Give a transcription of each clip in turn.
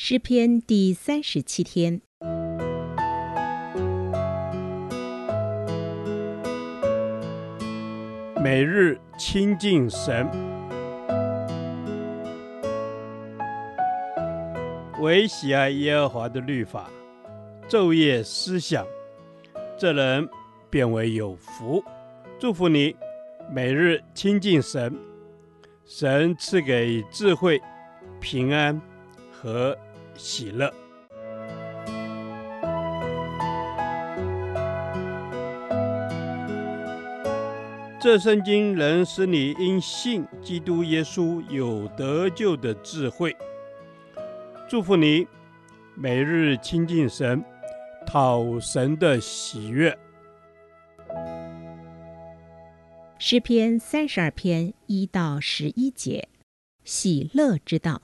诗篇第37天。 每日亲近神，唯喜爱耶和华的律法，昼夜思想，这人便为有福。祝福你，每日亲近神，神赐给智慧、平安和喜乐。这圣经能使你因信基督耶稣有得救的智慧。祝福你，每日亲近神，讨神的喜悦。 诗篇32篇1到11节，喜乐之道。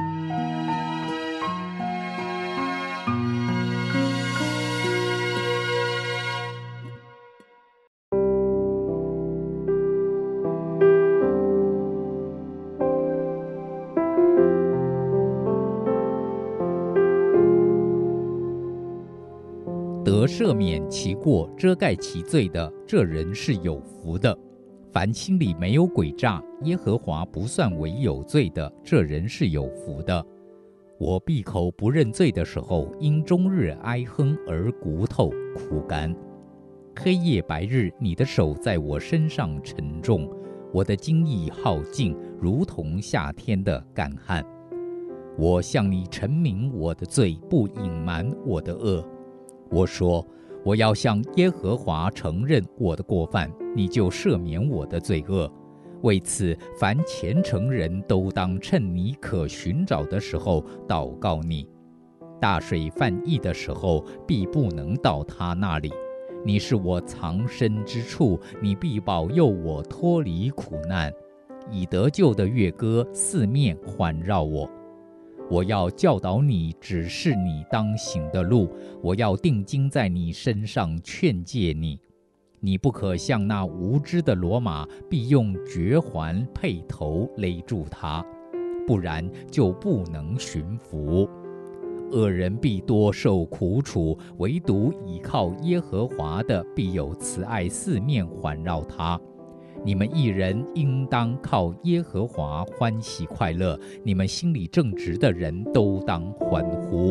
得赦免其过、遮盖其罪的，这人是有福的。凡心里没有诡诈，耶和华不算为有罪的，这人是有福的。我闭口不认罪的时候，因终日哀哼而骨头枯干。黑夜白日，你的手在我身上沉重，我的精意耗尽，如同夏天的干旱。我向你陈明我的罪，不隐瞒我的恶。我说，我要向耶和华承认我的过犯，你就赦免我的罪恶。为此，凡虔诚人都当趁你可寻找的时候祷告你。大水泛溢的时候，必不能到他那里。你是我藏身之处，你必保佑我脱离苦难。以得救的乐歌四面环绕我。我要教导你，指示你当行的路，我要定睛在你身上劝诫你。你不可像那无知的骡马，必用绝环辔头勒住它，不然就不能驯服。恶人必多受苦楚，唯独倚靠耶和华的，必有慈爱四面环绕他。你们一人应当靠耶和华欢喜快乐，你们心里正直的人都当欢呼。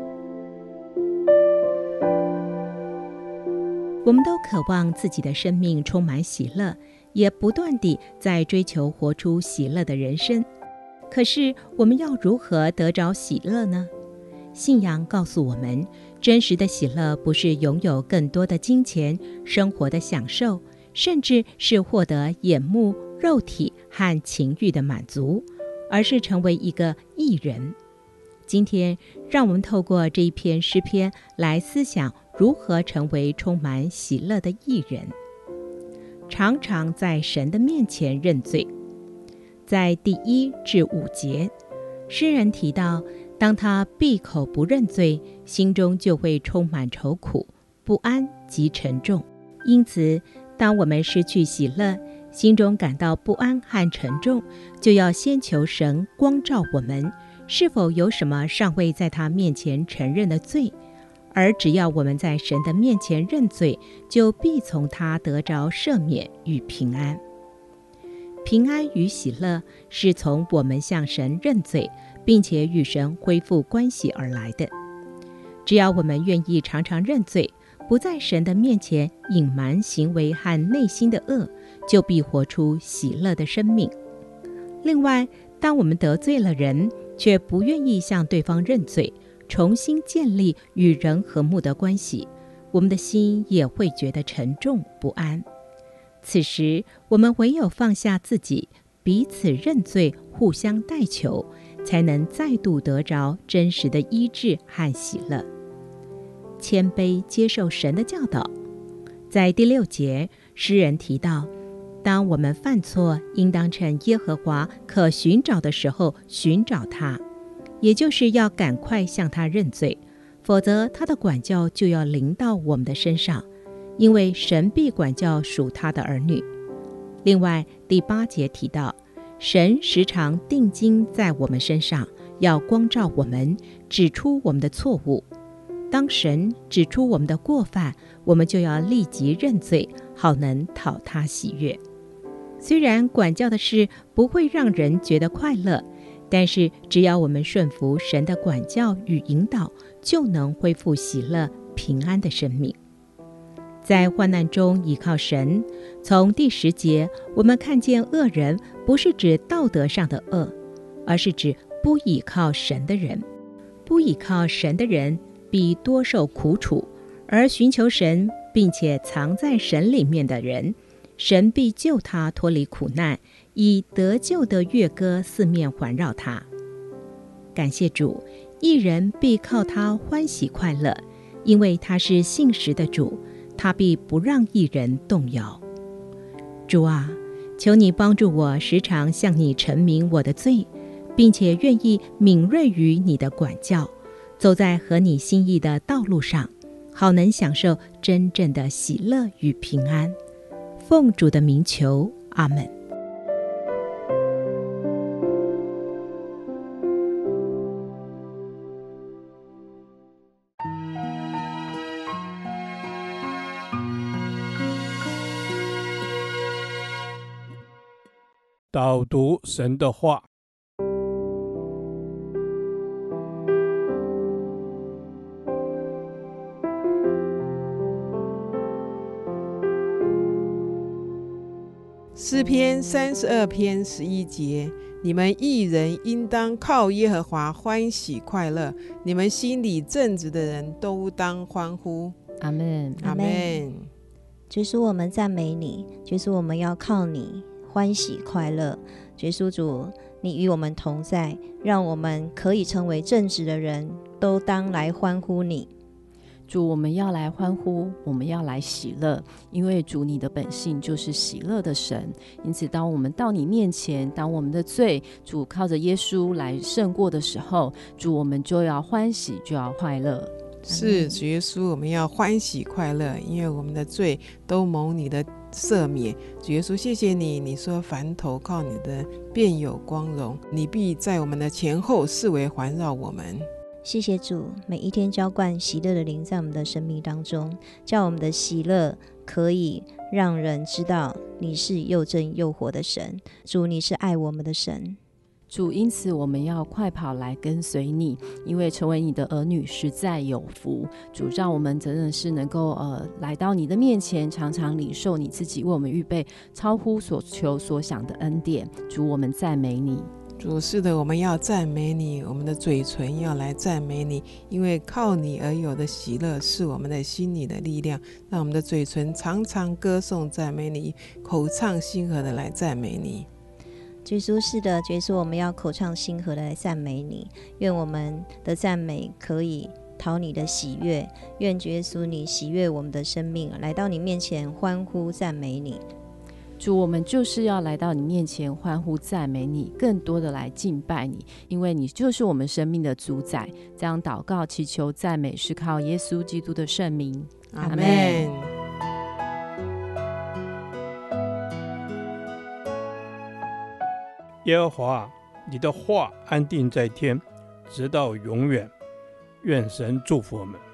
我们都渴望自己的生命充满喜乐，也不断地在追求活出喜乐的人生。可是我们要如何得着喜乐呢？信仰告诉我们，真实的喜乐不是拥有更多的金钱、生活的享受，甚至是获得眼目、肉体和情欲的满足，而是成为一个义人。今天，让我们透过这一篇诗篇来思想如何成为充满喜乐的义人。常常在神的面前认罪。在第1至5节，诗人提到，当他闭口不认罪，心中就会充满愁苦、不安及沉重。因此，当我们失去喜乐，心中感到不安和沉重，就要先求神光照我们，是否有什么尚未在他面前承认的罪，而只要我们在神的面前认罪，就必从他得着赦免与平安。平安与喜乐是从我们向神认罪，并且与神恢复关系而来的。只要我们愿意常常认罪，不在神的面前隐瞒行为和内心的恶，就必活出喜乐的生命。另外，当我们得罪了人，却不愿意向对方认罪，重新建立与人和睦的关系，我们的心也会觉得沉重不安。此时，我们唯有放下自己，彼此认罪，互相代求，才能再度得着真实的医治和喜乐。谦卑接受神的教导。在第6节，诗人提到，当我们犯错，应当趁耶和华可寻找的时候寻找他，也就是要赶快向他认罪，否则他的管教就要临到我们的身上，因为神必管教属他的儿女。另外，第8节提到，神时常定睛在我们身上， 要光照我们，指出我们的错误。当神指出我们的过犯，我们就要立即认罪，好能讨他喜悦。虽然管教的事不会让人觉得快乐，但是只要我们顺服神的管教与引导，就能恢复喜乐平安的生命。在患难中倚靠神，从第10节我们看见恶人不是指道德上的恶，而是指不倚靠神的人。不倚靠神的人必多受苦楚，而寻求神并且藏在神里面的人，神必救他脱离苦难，以得救的乐歌四面环绕他。感谢主，义人必靠他欢喜快乐，因为他是信实的主，他必不让义人动摇。主啊，求你帮助我时常向你陈明我的罪，并且愿意敏锐于你的管教，走在合你心意的道路上，好能享受真正的喜乐与平安。奉主的名求，阿们。 导读神的话。 诗篇32篇11节，你们义人应当靠耶和华欢喜快乐，你们心里正直的人都当欢呼。 阿们， 阿们。 主耶稣，我们赞美你，主耶稣，我们要靠你欢喜快乐。主耶稣主，你与我们同在，让我们可以成为正直的人，都当来欢呼你。 主，我们要来欢呼，我们要来喜乐，因为主你的本性就是喜乐的神。因此当我们到你面前，当我们的罪主靠着耶稣来胜过的时候，主我们就要欢喜，就要快乐。 是主耶稣，我们要欢喜快乐，因为我们的罪都蒙你的赦免。主耶稣，谢谢你，你说凡投靠你的便有光荣，你必在我们的前后四围环绕我们。 谢谢主，每一天浇灌喜乐的灵在我们的生命当中，叫我们的喜乐可以让人知道你是又真又活的神。主，你是爱我们的神。 主，因此我们要快跑来跟随你，因为成为你的儿女实在有福。主，让我们真的是能够来到你的面前，常常领受你自己为我们预备超乎所求所想的恩典。主，我们赞美你。 主，是的，我们要赞美你，我们的嘴唇要来赞美你，因为靠你而有的喜乐是我们的心里的力量，让我们的嘴唇常常歌颂赞美你，口唱心和的来赞美你。 耶稣，是的，耶稣，我们要口唱心和的来赞美你，愿我们的赞美可以讨你的喜悦，愿耶稣你喜悦我们的生命，来到你面前欢呼赞美你。 主，我们就是要来到你面前欢呼赞美你，更多的来敬拜你，因为你就是我们生命的主宰。这样祷告祈求赞美是靠耶稣基督的圣名， 阿们。 耶和华，你的话安定在天，直到永远。愿神祝福我们。